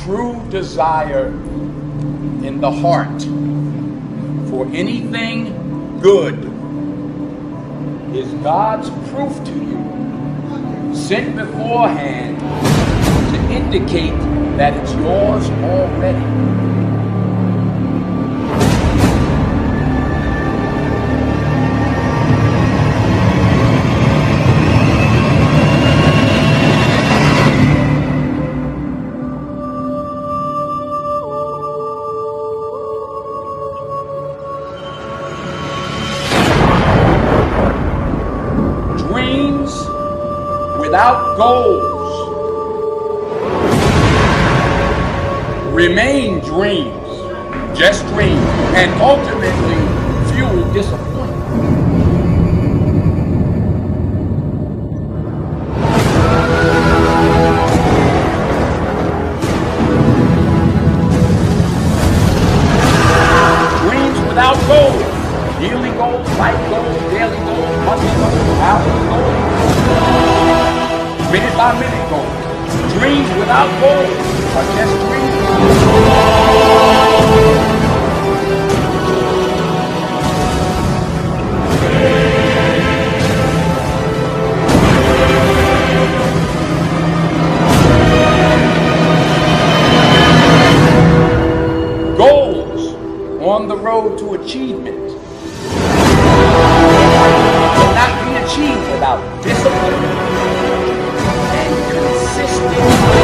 true desire in the heart for anything good is God's proof to you, sent beforehand to indicate that it's yours already. Without goals remain dreams, just dreams, and ultimately fuel disappointment. Dreams without goals, yearly goals, life goals, daily goals, monthly goals, hourly goals, minute by minute goals. Dreams without goals are just dreams. Goals on the road to achievement cannot be achieved without discipline and consistent